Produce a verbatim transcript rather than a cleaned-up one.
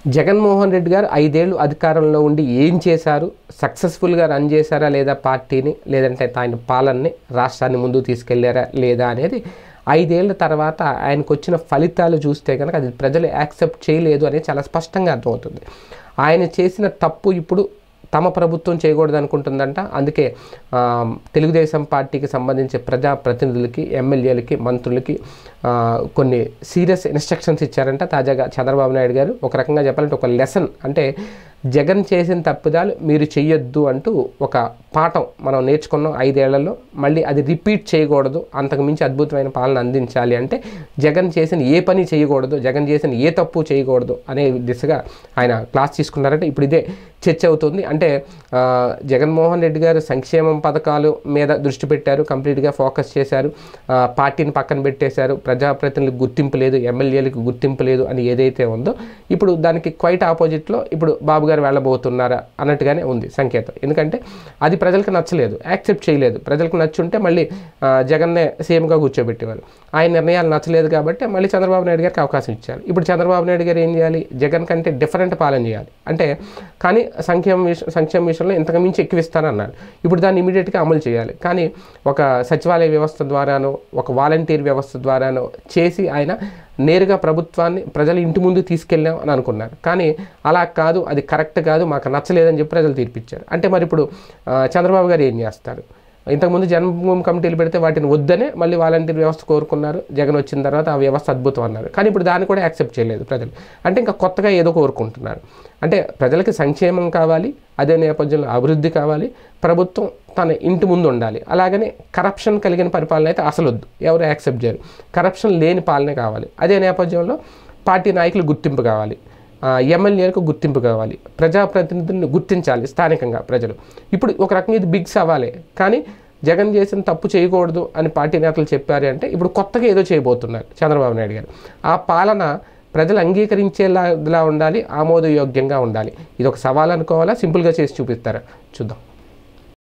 జగన్మోహన్ రెడ్డి గారు ఐదేళ్లు అధికారంలో ఉండి ఏం చేశారు, సక్సెస్ఫుల్గా రన్ చేశారా లేదా పార్టీని, లేదంటే ఆయన పాలనని రాష్ట్రాన్ని ముందుకు తీసుకెళ్లారా లేదా అనేది ఐదేళ్ల తర్వాత ఆయనకు వచ్చిన ఫలితాలు చూస్తే కనుక అది ప్రజలు యాక్సెప్ట్ చేయలేదు అనేది చాలా స్పష్టంగా అర్థమవుతుంది. ఆయన చేసిన తప్పు ఇప్పుడు తమ ప్రభుత్వం చేయకూడదు అనుకుంటుందంట. అందుకే తెలుగుదేశం పార్టీకి సంబంధించి ప్రజాప్రతినిధులకి, ఎమ్మెల్యేలకి, మంత్రులకి కొన్ని సీరియస్ ఇన్స్ట్రక్షన్స్ ఇచ్చారంట తాజాగా చంద్రబాబు నాయుడు గారు. ఒక రకంగా చెప్పాలంటే ఒక లెసన్, అంటే జగన్ చేసిన తప్పిదాలు మీరు చెయ్యొద్దు అంటూ ఒక పాఠం మనం నేర్చుకున్నాం ఐదేళ్లలో. మళ్ళీ అది రిపీట్ చేయకూడదు, అంతకుమించి అద్భుతమైన పాలన అందించాలి అంటే జగన్ చేసిన ఏ పని చేయకూడదు, జగన్ చేసిన ఏ తప్పు చేయకూడదు అనే దిశగా ఆయన క్లాస్ తీసుకున్నారంటే ఇప్పుడు ఇదే చర్చ అవుతుంది. అంటే జగన్మోహన్ రెడ్డి గారు సంక్షేమం పథకాలు మీద దృష్టి పెట్టారు, కంప్లీట్గా ఫోకస్ చేశారు, పార్టీని పక్కన పెట్టేశారు, ప్రజాప్రతినిధులకు గుర్తింపు లేదు, ఎమ్మెల్యేలకు గుర్తింపు లేదు అని ఏదైతే ఉందో ఇప్పుడు దానికి క్వైట్ ఆపోజిట్లో ఇప్పుడు బాబు గారు వెళ్ళబోతున్నారా అన్నట్టుగానే ఉంది సంకేతం. ఎందుకంటే అది ప్రజలకు నచ్చలేదు, యాక్సెప్ట్ చేయలేదు. ప్రజలకు నచ్చుంటే మళ్ళీ జగన్నే సీఎంగా కూర్చోబెట్టేవారు. ఆయన నిర్ణయాలు నచ్చలేదు కాబట్టి మళ్ళీ చంద్రబాబు నాయుడు గారికి అవకాశం ఇచ్చారు. ఇప్పుడు చంద్రబాబు నాయుడు గారు ఏం చేయాలి, జగన్ కంటే డిఫరెంట్ పాలన చేయాలి అంటే, కానీ సంక్షేమ విషయం సంక్షేమ విషయంలో ఇంతకు మించి ఎక్కువ ఇస్తానన్నాడు. ఇప్పుడు దాన్ని ఇమీడియట్గా అమలు చేయాలి. కానీ ఒక సచివాలయ వ్యవస్థ ద్వారానో, ఒక వాలంటీర్ వ్యవస్థ ద్వారానో చేసి ఆయన నేరుగా ప్రభుత్వాన్ని ప్రజల ఇంటి ముందు తీసుకెళ్ళాం అని అనుకున్నారు. కానీ అలా కాదు, అది కరెక్ట్ కాదు, మాకు నచ్చలేదని చెప్పి ప్రజలు తీర్పిచ్చారు. అంటే మరి ఇప్పుడు చంద్రబాబు గారు ఏం చేస్తారు? ఇంతకుముందు జన్మభూమి కమిటీలు పెడితే వాటిని వద్దనే మళ్ళీ వాలంటీర్ వ్యవస్థ కోరుకున్నారు. జగన్ వచ్చిన తర్వాత ఆ వ్యవస్థ అద్భుతం అన్నారు. కానీ ఇప్పుడు దాన్ని కూడా యాక్సెప్ట్ చేయలేదు ప్రజలు. అంటే ఇంకా కొత్తగా ఏదో కోరుకుంటున్నారు. అంటే ప్రజలకి సంక్షేమం కావాలి, అదే నేపథ్యంలో అభివృద్ధి కావాలి, ప్రభుత్వం తన ఇంటి ముందు ఉండాలి. అలాగనే కరప్షన్ కలిగిన పరిపాలన అయితే అసలు వద్దు, ఎవరు యాక్సెప్ట్ చేయరు. కరప్షన్ లేని పాలనే కావాలి. అదే నేపథ్యంలో పార్టీ నాయకులు గుర్తింపు కావాలి, ఎమ్మెల్యేలకు గుర్తింపు కావాలి, ప్రజాప్రతినిధులను గుర్తించాలి స్థానికంగా ప్రజలు. ఇప్పుడు ఒక రకంగా ఇది బిగ్ సవాలే. కానీ జగన్ చేసిన తప్పు చేయకూడదు అని పార్టీ నేతలు చెప్పారు అంటే ఇప్పుడు కొత్తగా ఏదో చేయబోతున్నారు చంద్రబాబు నాయుడు గారు. ఆ పాలన ప్రజలు అంగీకరించేలా ఉండాలి, ఆమోదయోగ్యంగా ఉండాలి. ఇది ఒక సవాల్ అనుకోవాలా, సింపుల్గా చేసి చూపిస్తారా? చూద్దాం.